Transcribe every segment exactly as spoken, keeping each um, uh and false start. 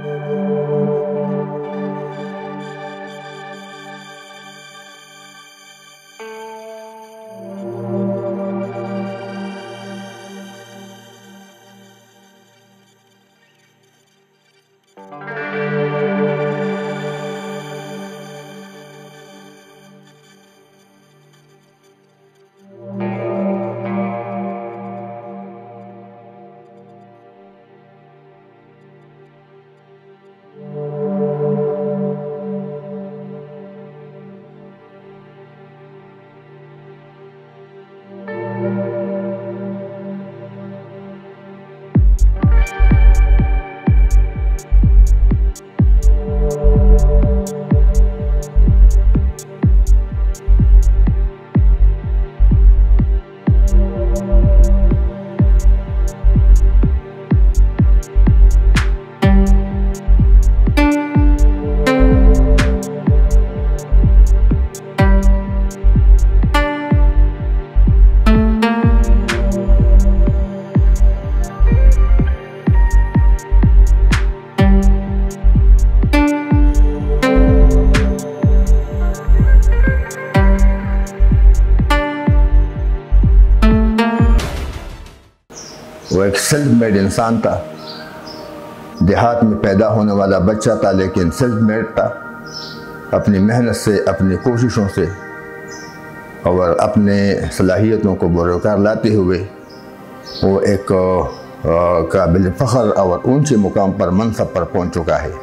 वो एक self made इंसान था, देहात में पैदा होने वाला बच्चा था, लेकिन सेल्फ मेड था। अपनी मेहनत से, अपनी कोशिशों से और अपने सलाहियतों को बरकरार लाते हुए वो एक काबिल फ़ख्र और ऊंचे मुकाम पर, मनसब पर पहुंच चुका है।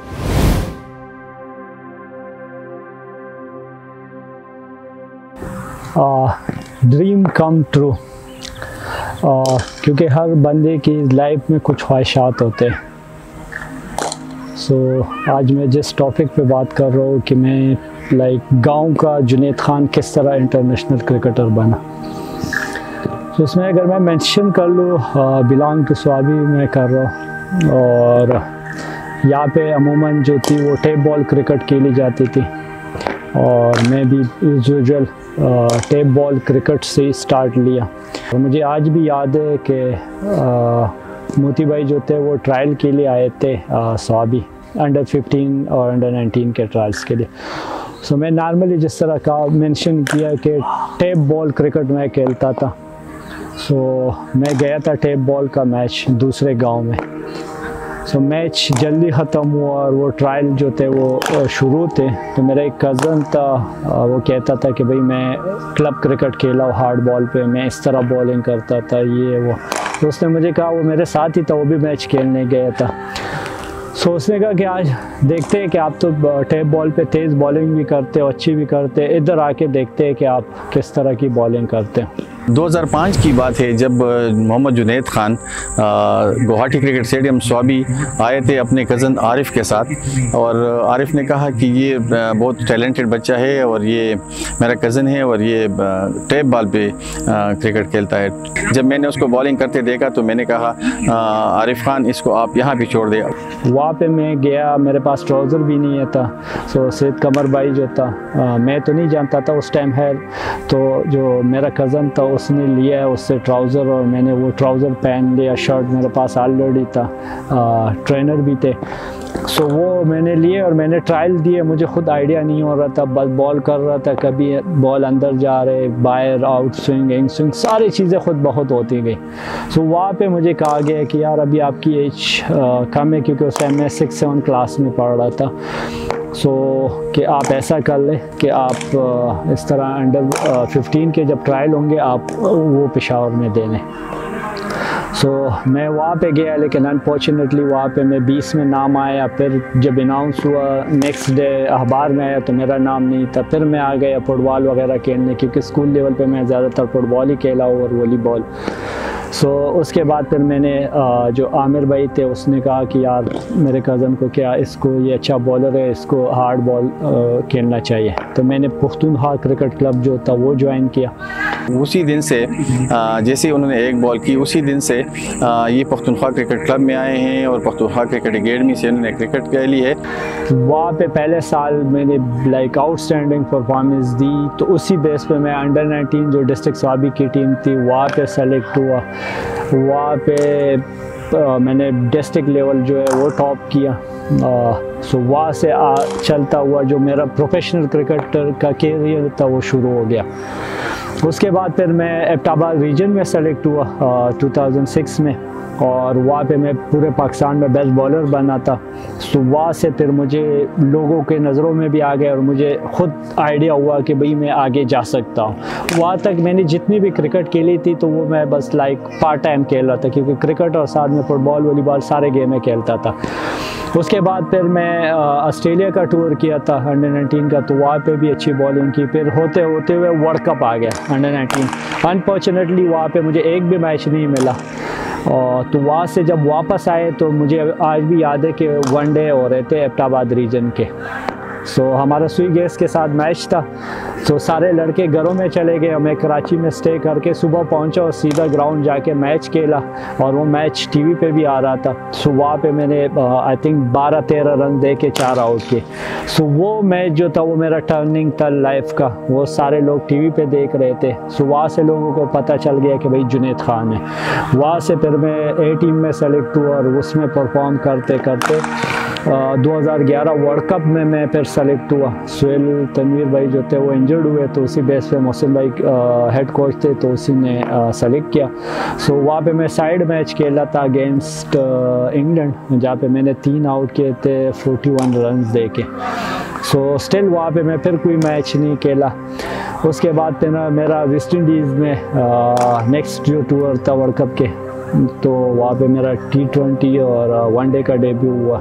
ड्रीम कम ट्रू, क्योंकि हर बंदे की लाइफ में कुछ ख्वाहिशात होते हैं। सो so, आज मैं जिस टॉपिक पे बात कर रहा हूँ कि मैं लाइक गांव का जुनैद खान किस तरह इंटरनेशनल क्रिकेटर बना। तो उसमें अगर मैं मेंशन कर लूँ, बिलोंग टू स्वाबी मैं कर रहा हूँ, और यहाँ पे अमूमन जो थी वो टेप बॉल क्रिकेट खेली जाती थी, और मैं भी यूजुअल टेप बॉल क्रिकेट से ही स्टार्ट लिया। और मुझे आज भी याद है कि मोती भाई जो थे वो ट्रायल के लिए आए थे स्वाबी, अंडर फिफ्टीन और अंडर नाइनटीन के ट्रायल्स के लिए। सो so, मैं नॉर्मली जिस तरह का मेंशन किया कि टेप बॉल क्रिकेट मैं खेलता था। सो so, मैं गया था टेप बॉल का मैच दूसरे गांव में। सो so, मैच जल्दी ख़त्म हुआ और वो ट्रायल जो थे वो शुरू थे। तो मेरा एक कज़न था, वो कहता था कि भाई मैं क्लब क्रिकेट खेला हूँ हार्ड बॉल पे, मैं इस तरह बॉलिंग करता था, ये वो। तो उसने मुझे कहा, वो मेरे साथ ही था, वो भी मैच खेलने गया था। सो so, उसने कहा कि आज देखते हैं कि आप तो टेप बॉल पे तेज़ बॉलिंग भी करते हो, अच्छी भी करते हैं, इधर आके देखते हैं कि आप किस तरह की बॉलिंग करते हैं। दो हज़ार पाँच की बात है, जब मोहम्मद जुनैद खान गुवाहाटी क्रिकेट स्टेडियम स्वाबी आए थे अपने कज़न आरिफ के साथ, और आरिफ ने कहा कि ये बहुत टैलेंटेड बच्चा है और ये मेरा कज़न है और ये टेप बॉल पे क्रिकेट खेलता है। जब मैंने उसको बॉलिंग करते देखा तो मैंने कहा, आरिफ खान इसको आप यहाँ पे छोड़ दे। वहाँ पे मैं गया, मेरे पास ट्राउज़र भी नहीं था। सो सैयद कमर भाई जो था, आ, मैं तो नहीं जानता था उस टाइम है, तो जो मेरा कज़न था उसने लिया है उससे ट्राउज़र, और मैंने वो ट्राउज़र पहन लिया। शर्ट मेरे पास ऑलरेडी था, आ, ट्रेनर भी थे। सो वो मैंने लिए और मैंने ट्रायल दिए। मुझे खुद आइडिया नहीं हो रहा था, बस बॉल कर रहा था, कभी बॉल अंदर जा रहे, बाहर, आउट स्विंग, इन स्विंग, सारी चीज़ें खुद बहुत होती गई। सो वहाँ पे मुझे कहा गया कि यार अभी आपकी एज कम है, क्योंकि उस टाइम मैं सिक्स सेवन क्लास में पढ़ रहा था। सो so, कि आप ऐसा कर ले कि आप इस तरह अंडर फिफ्टीन के जब ट्रायल होंगे आप वो पेशावर में देने। सो so, मैं वहाँ पे गया, लेकिन अनफॉर्चुनेटली वहाँ पे मैं बीस में नाम आया। फिर जब अनाउंस हुआ नेक्स्ट डे अखबार में आया तो मेरा नाम नहीं था। फिर मैं आ गया फुटबॉल वगैरह खेलने, क्योंकि स्कूल लेवल पे मैं ज़्यादातर फुटबॉल ही खेला और वॉलीबॉल। सो so, उसके बाद फिर मैंने जो आमिर भाई थे उसने कहा कि यार मेरे कज़न को क्या, इसको ये अच्छा बॉलर है, इसको हार्ड बॉल खेलना चाहिए। तो मैंने पुख्तूनख्वा क्रिकेट क्लब जो था वो ज्वाइन किया। उसी दिन से जैसे उन्होंने एक बॉल की, उसी दिन से ये पुख्तूनख्वा क्रिकेट क्लब में आए हैं और पुख्तूनख्वा क्रिकेट अकेडमी से उन्होंने क्रिकेट खेली है। वहाँ पे पहले साल मैंने लाइक आउटस्टैंडिंग परफॉर्मेंस दी, तो उसी बेस पे मैं अंडर नाइनटीन जो डिस्ट्रिक्ट स्वाबी की टीम थी वहाँ पे सेलेक्ट हुआ। वहाँ पे आ, मैंने डिस्ट्रिक्ट लेवल जो है वो टॉप किया। सो वहाँ से आ, चलता हुआ जो मेरा प्रोफेशनल क्रिकेटर का कैरियर था वो शुरू हो गया। उसके बाद फिर मैं एबटाबाद रीजन में सेलेक्ट हुआ टू थाउजेंड सिक्स में, और वहाँ पे मैं पूरे पाकिस्तान में बेस्ट बॉलर बना था। तो वहाँ से फिर मुझे लोगों के नज़रों में भी आ गया और मुझे ख़ुद आइडिया हुआ कि भाई मैं आगे जा सकता हूँ। वहाँ तक मैंने जितनी भी क्रिकेट खेली थी तो वो मैं बस लाइक पार्ट टाइम खेल रहा था, क्योंकि क्रिकेट और साथ में फुटबॉल वॉलीबॉल सारे गेमें खेलता था। उसके बाद फिर मैं ऑस्ट्रेलिया का टूर किया था अंडर नाइनटीन का, तो वहाँ पे भी अच्छी बॉलिंग की। फिर होते होते हुए वर्ल्ड कप आ गया अंडर नाइनटीन। अनफॉर्चुनेटली वहाँ पे मुझे एक भी मैच नहीं मिला, और तो वहाँ से जब वापस आए तो मुझे आज भी याद है कि वनडे हो रहे थे एबटाबाद रीजन के। सो so, हमारा सुई गैस के साथ मैच था। तो so, सारे लड़के घरों में चले गए, मैं कराची में स्टे करके सुबह पहुंचा और सीधा ग्राउंड जाके मैच खेला, और वो मैच टीवी पे भी आ रहा था। सो so, वहाँ पे मैंने आई थिंक बारह तेरह रन दे के चार आउट किए। सो so, वो मैच जो था वो मेरा टर्निंग था लाइफ का, वो सारे लोग टीवी पे देख रहे थे। सो so, वहाँ से लोगों को पता चल गया कि भाई जुनैद खान है। वहाँ से फिर मैं ए टीम में सेलेक्ट हुआ और उसमें परफॉर्म करते करते दो हज़ार ग्यारह वर्ल्ड कप में मैं फिर सेलेक्ट हुआ। सुहेल तनवीर भाई जो थे वो इंजर्ड हुए, तो उसी बेस पे मोहसिन भाई हेड कोच थे, तो उसी ने सेलेक्ट किया। सो वहाँ पे मैं साइड मैच खेला था अगेंस्ट इंग्लैंड, जहाँ पे मैंने तीन आउट किए थे इकतालीस रन दे के। सो स्टिल वहाँ पे मैं फिर कोई मैच नहीं खेला। उसके बाद फिर मेरा वेस्ट इंडीज़ में नेक्स्ट जो टूर था वर्ल्ड कप के, तो वहाँ पे मेरा टी ट्वेंटी और वनडे का डेब्यू हुआ,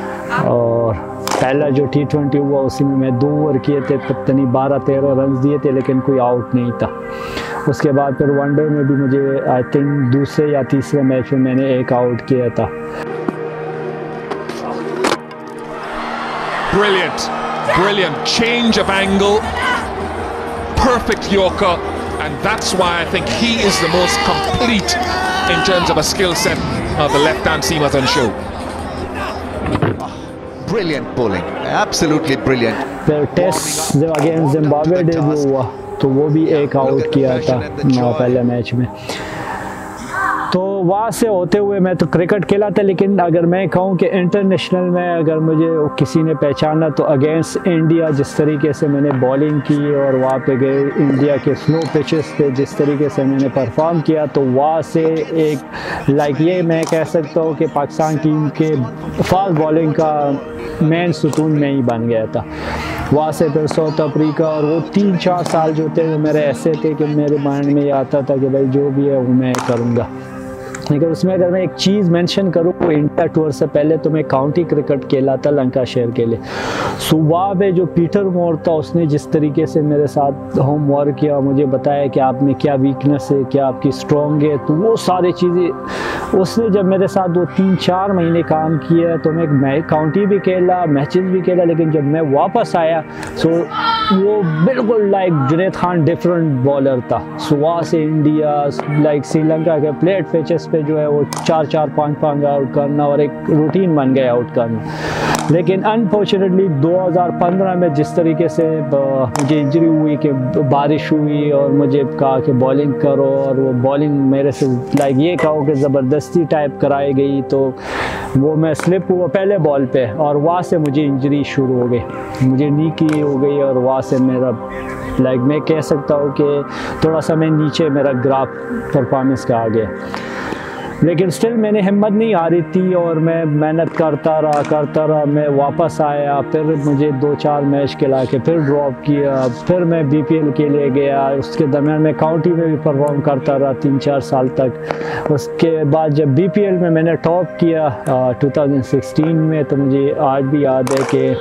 और पहला जो टी ट्वेंटी हुआ उसी में मैं दो ओवर किए थे, पता नहीं बारह तेरह रन दिए थे, लेकिन कोई आउट नहीं था। उसके बाद फिर वनडे में भी मुझे आई थिंक दूसरे या तीसरे मैच में मैंने एक आउट किया था। Brilliant, brilliant change of angle, perfect Yorker, and that's why I think he is the most complete in terms of a skill set of the left-hand seamers on show. Brilliant bowling, absolutely brilliant. फिर test जब against Zimbabwe debut हुआ तो वो भी एक out किया था पहले मैच में। तो वहाँ से होते हुए मैं तो क्रिकेट खेला था, लेकिन अगर मैं कहूँ कि इंटरनेशनल में अगर मुझे किसी ने पहचाना तो अगेंस्ट इंडिया जिस तरीके से मैंने बॉलिंग की और वहाँ पे गए इंडिया के स्नो पिचेस पे जिस तरीके से मैंने परफॉर्म किया, तो वहाँ से एक लाइक ये मैं कह सकता हूँ कि पाकिस्तान टीम के फास्ट बॉलिंग का मेन सुतून में ही बन गया था। वहाँ से फिर साउथ अफ्रीका, और वो तीन चार साल जो थे वो मेरे ऐसे थे कि मेरे माइंड में ये आता था कि भाई जो भी है वो मैं करूँगा। लेकिन उसमें अगर मैं एक चीज़ मेंशन करूँ तो इंडिया टूर से पहले तो मैं काउंटी क्रिकेट खेला था लंकाशायर के लिए। सुबह में जो पीटर मोर था उसने जिस तरीके से मेरे साथ होमवर्क किया, मुझे बताया कि आप में क्या वीकनेस है, क्या आपकी स्ट्रॉन्ग है, तो वो सारी चीज़ें उसने जब मेरे साथ दो तीन चार महीने काम किया तो मैं मैं काउंटी भी खेला, मैचेस भी खेला। लेकिन जब मैं वापस आया सो वो बिल्कुल like Junaid Khan different bowler था। सुबह से इंडिया लाइक श्रीलंका के प्लेट पिचेस पे जो है वो चार चार पाँच पाँच आउट करना और एक रूटीन बन गया आउट करना। लेकिन अनफॉर्चुनेटली दो हज़ार पंद्रह में जिस तरीके से मुझे इंजरी हुई कि बारिश हुई और मुझे कहा कि बॉलिंग करो, और वो बॉलिंग मेरे से लाइक ये कहो कि ज़बरदस्ती टाइप कराई गई, तो वो मैं स्लिप हुआ पहले बॉल पे और वहाँ से मुझे इंजरी शुरू हो गई, मुझे नी की हो गई, और वहाँ से मेरा लाइक मैं कह सकता हूँ कि थोड़ा सा मैं नीचे मेरा ग्राफ परफॉर्मेंस का आ गया। लेकिन स्टिल मैंने हिम्मत नहीं हारी थी और मैं मेहनत करता रहा करता रहा मैं वापस आया, फिर मुझे दो चार मैच खिला के फिर ड्रॉप किया, फिर मैं बीपीएल के लिए गया। उसके दरमियान मैं काउंटी में भी परफॉर्म करता रहा तीन चार साल तक। उसके बाद जब बीपीएल में मैंने टॉप किया टू थाउजेंड सिक्सटीन में, तो मुझे आज भी याद है कि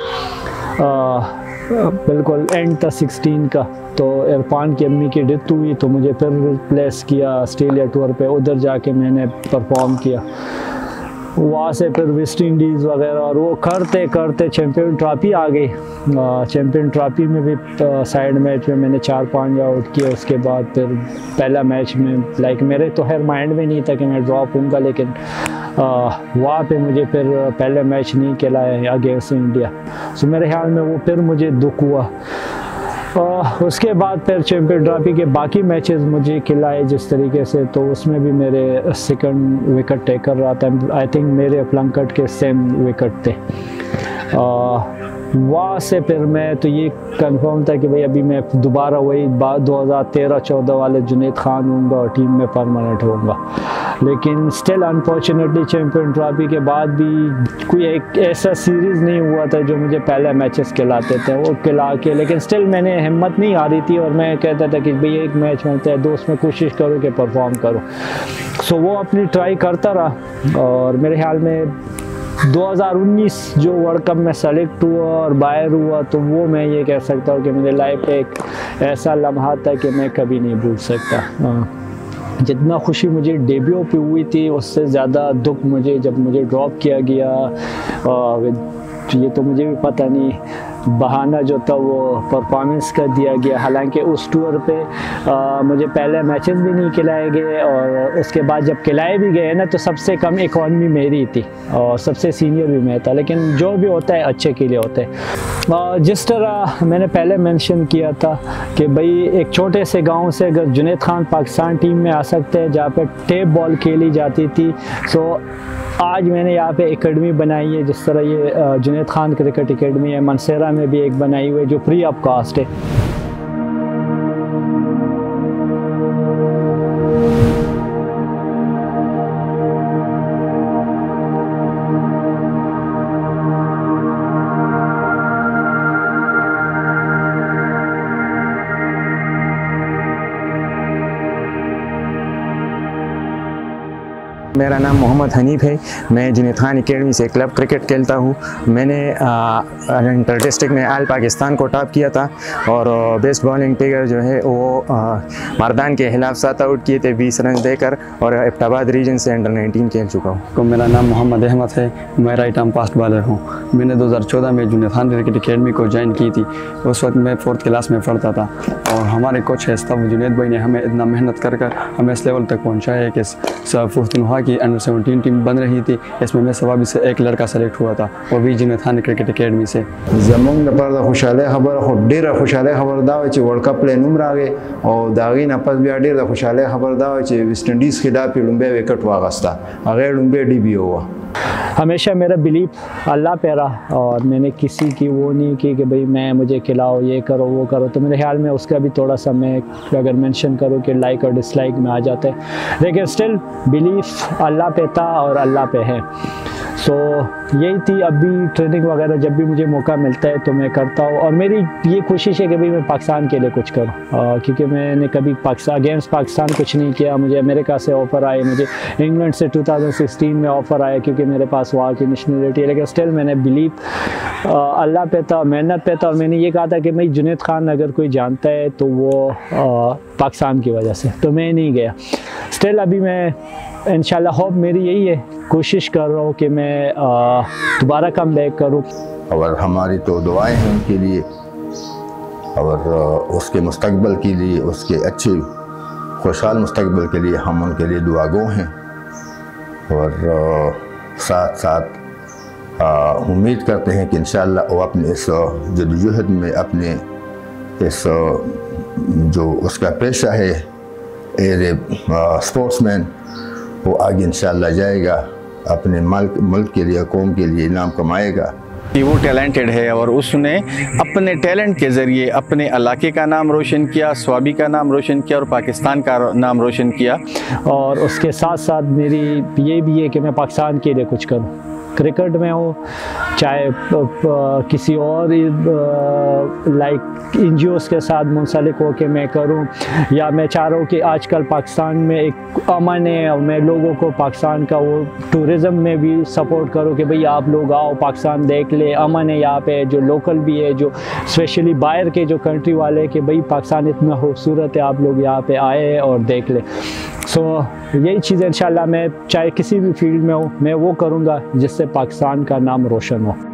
बिल्कुल एंड था सिक्सटीन का, तो इरफान की अम्मी की डेथ हुई, तो मुझे फिर रिप्लेस किया ऑस्ट्रेलिया टूर पे, उधर जाके मैंने परफॉर्म किया। वहाँ से फिर वेस्ट इंडीज़ वगैरह, और वो करते करते चैम्पियन ट्रॉफी आ गई। चैम्पियन ट्रॉफी में भी साइड मैच में मैंने चार पाँच आउट किए। उसके बाद फिर पहला मैच में लाइक मेरे तो खैर माइंड में नहीं था कि मैं ड्रॉप होऊंगा, लेकिन वहाँ पे मुझे फिर पहले मैच नहीं खेला है अगेंस्ट इंडिया, सो मेरे ख्याल में वो फिर मुझे दुख हुआ। और उसके बाद फिर चैम्पियन ट्रॉफी के बाकी मैचेस मुझे खिलाए जिस तरीके से, तो उसमें भी मेरे सेकंड विकेट टेकर रहा था। आई थिंक मेरे प्लंकट के सेम विकेट थे। वहाँ से फिर मैं तो ये कंफर्म था कि भाई अभी मैं दोबारा वही दो हज़ार तेरह चौदह वाले जुनैद खान होऊंगा और टीम में परमानेंट होऊंगा। लेकिन स्टिल अनफॉर्चुनेटली चैम्पियन ट्रॉफी के बाद भी कोई एक ऐसा सीरीज़ नहीं हुआ था जो मुझे पहले मैचेस खिलाते थे, वो खिला के, लेकिन स्टिल मैंने हिम्मत नहीं आ रही थी और मैं कहता था कि भाई एक मैच मिलता है, दोस्त में कोशिश करो कि परफॉर्म करो। सो वो अपनी ट्राई करता रहा और मेरे ख्याल में दो हज़ार उन्नीस जो वर्ल्ड कप में सेलेक्ट हुआ और बाहर हुआ, तो वो मैं ये कह सकता हूँ कि मेरे लाइफ पे एक ऐसा लम्हा था कि मैं कभी नहीं भूल सकता। जितना खुशी मुझे डेब्यू पे हुई थी उससे ज़्यादा दुख मुझे जब मुझे ड्रॉप किया गया। ये तो मुझे भी पता नहीं बहाना जो था वो परफॉर्मेंस का दिया गया, हालांकि उस टूर पे आ, मुझे पहले मैचेस भी नहीं खिलाए गए और उसके बाद जब खिलाए भी गए ना तो सबसे कम इकॉनमी मेरी थी और सबसे सीनियर भी मैं था। लेकिन जो भी होता है अच्छे के लिए होता है। जिस तरह मैंने पहले मेंशन किया था कि भाई एक छोटे से गांव से अगर जुनैद खान पाकिस्तान टीम में आ सकते हैं जहाँ पर टेप बॉल खेली जाती थी, सो आज मैंने यहाँ पे एकेडमी बनाई है। जिस तरह ये जुनैद खान क्रिकेट एकेडमी है, मनसेरा में भी एक बनाई हुई है जो फ्री ऑफ कास्ट है। मेरा नाम मोहम्मद हनीफ है। मैं जुनैद खान एकेडमी से क्लब क्रिकेट खेलता हूँ। मैंने इंटर डिस्ट्रिक्ट में आल पाकिस्तान को टॉप किया था और बेस्ट बॉलिंग फिगर जो है वो मर्दान के खिलाफ सात आउट किए थे बीस रन देकर और एबटाबाद रीजन से अंडर नाइनटीन खेल चुका हूँ। तो मेरा नाम मोहम्मद अहमद है। मैं राइट आर्म फास्ट बॉलर हूँ। मैंने दो हज़ार चौदह में जुनैद खान क्रिकेट एकेडमी को ज्वाइन की थी। उस वक्त मैं फोर्थ क्लास में पढ़ता था और हमारे कोच है तब जुनैद भाई ने हमें इतना मेहनत कर कर हमें इस लेवल तक पहुँचाया है कि पुख्तनख्वा की अंडर सेवनटीन टीम बन रही थी। इसमें मैं सवाबी से एक लड़का सेलेक्ट हुआ था, वो भी जुनैद खान क्रिकेट एकेडमी से। ज़मूंग पर खुशहाली खबर हो ढेर खुशहाली खबर दा कि वर्ल्ड कप ले नुम रागे और दागी नपस भी ढेर खुशहाली खबर दा कि वेस्ट इंडीज़ खिलाफ लुम्बे विकेट वागस्ता अगर लुम्बे डी भी हुआ। हमेशा मेरा बिलीफ अल्लाह पे रहा और मैंने किसी की वो नहीं की कि भाई मैं मुझे खिलाओ ये करो वो करो, तो मेरे ख्याल में उसका भी थोड़ा सा मैं अगर मेंशन करूँ कि लाइक और डिसलाइक में आ जाता है, लेकिन स्टिल बिलीफ अल्लाह पे था और अल्लाह पे है। सो यही थी। अभी ट्रेनिंग वगैरह जब भी मुझे मौका मिलता है तो मैं करता हूँ और मेरी ये कोशिश है कि भाई मैं पाकिस्तान के लिए कुछ करूँ, क्योंकि मैंने कभी पाकिस्तान अगेंस्ट पाकिस्तान कुछ नहीं किया। मुझे अमेरिका से ऑफ़र आए, मुझे इंग्लैंड से टू थाउजेंड सिक्सटीन में ऑफ़र आया क्योंकि मेरे पास वहाँ की नेशनलिटी है, लेकिन स्टिल मैंने बिलीव अल्लाह पे था, मेहनत पे था और मैंने ये कहा था कि भाई जुनैद खान अगर कोई जानता है तो वो आ, पाकिस्तान की वजह से, तो मैं नहीं गया। स्टिल अभी मैं इंशाल्लाह होप मेरी यही है, कोशिश कर रहा हूँ कि मैं दोबारा कम बैक करूँ। और हमारी तो दुआएं हैं उनके लिए और उसके मुस्तकबिल के लिए, उसके अच्छे खुशहाल मुस्तकबिल के लिए हम उनके लिए दुआगो हैं और साथ साथ उम्मीद करते हैं कि इंशाल्लाह वो अपने इस जद्दोजहद में, अपने इस जो उसका पेशा है एज ए स्पोर्ट्समैन, वो आगे इंशाल्लाह जाएगा, अपने मुल्क मुल्क के लिए, कौम के लिए इनाम कमाएगा। कि वो टैलेंटेड है और उसने अपने टैलेंट के ज़रिए अपने इलाके का नाम रोशन किया, स्वाबी का नाम रोशन किया और पाकिस्तान का नाम रोशन किया। और उसके साथ साथ मेरी ये भी है कि मैं पाकिस्तान के लिए कुछ करूं, क्रिकेट में हो चाहे किसी और लाइक एन जी ओज़ के साथ मुंसलिक हो के मैं करूं, या मैं चाह रहा हूँ कि आजकल पाकिस्तान में एक अमन है और मैं लोगों को पाकिस्तान का वो टूरिज़म में भी सपोर्ट करूं कि भाई आप लोग आओ पाकिस्तान देख ले, अमन है यहाँ पे, जो लोकल भी है, जो स्पेशली बाहर के जो कंट्री वाले कि भाई पाकिस्तान इतना खूबसूरत है, आप लोग यहाँ पे आए और देख ले। सो so, यही चीज़ इंशाल्लाह मैं चाहे किसी भी फील्ड में हो मैं वो करूँगा जिससे पाकिस्तान का नाम रोशन हो।